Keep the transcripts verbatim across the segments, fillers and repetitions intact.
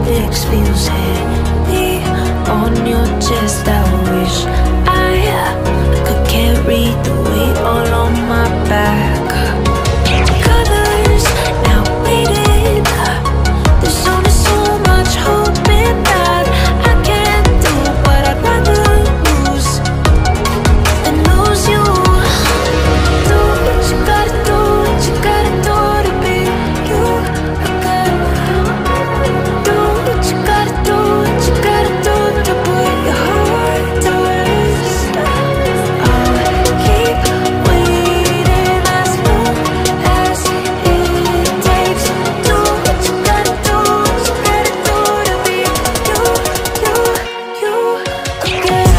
fix feels heavy on your chest. I wish I could carry the weight all on my back. Colors now faded. There's only so much hope in that. I can't do what I'd rather lose than lose you. Do what you gotta do, what you gotta do to be you again. Do what you gotta do, what you gotta do to put your heart to rest. I'll keep waiting as long as it takes. Do what you gotta do, what you gotta do to be you, you, you again.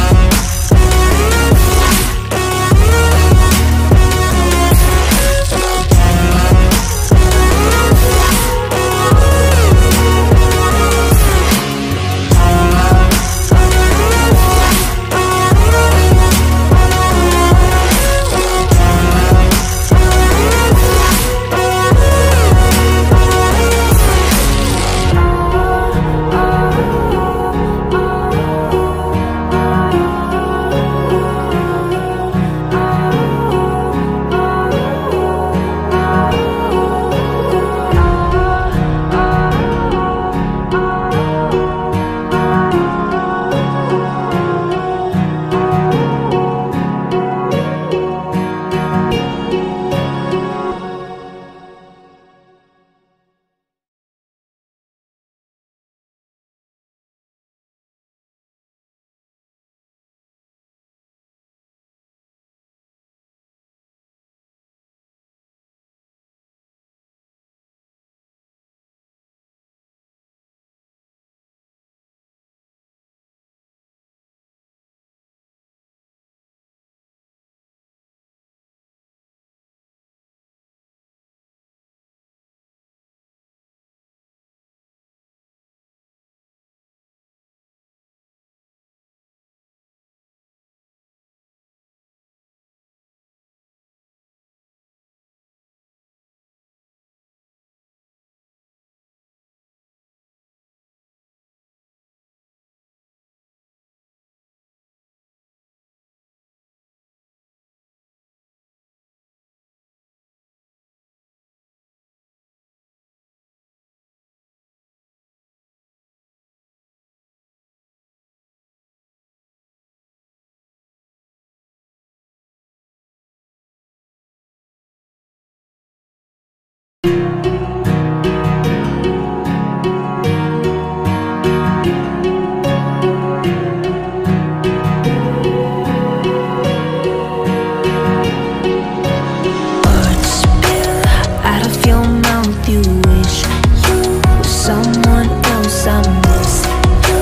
Words spill out of your mouth. You wish you were someone else. I miss you,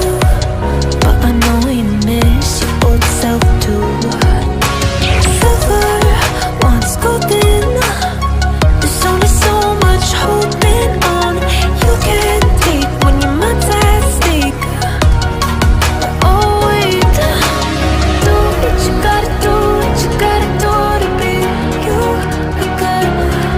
but I know you miss your old self too. Silver once golden. There's only so much holding on. You can't take when your mind's at stake. Oh wait, do what you gotta do, what you gotta do to be you again.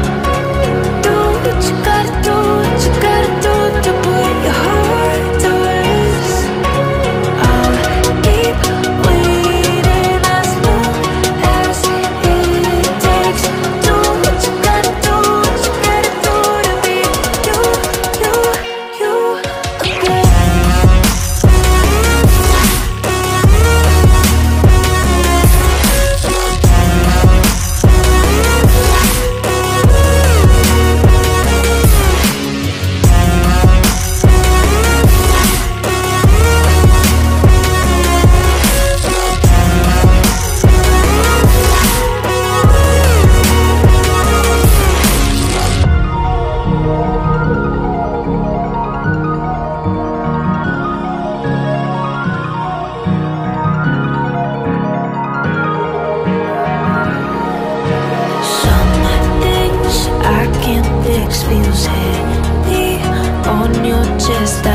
Do what you gotta do, what you gotta do to put your heart to rest. I'll keep waiting as long as it takes. Do what you gotta do, what you gotta do to be you, you, you again. Some things I can't fix feels heavy on your chest.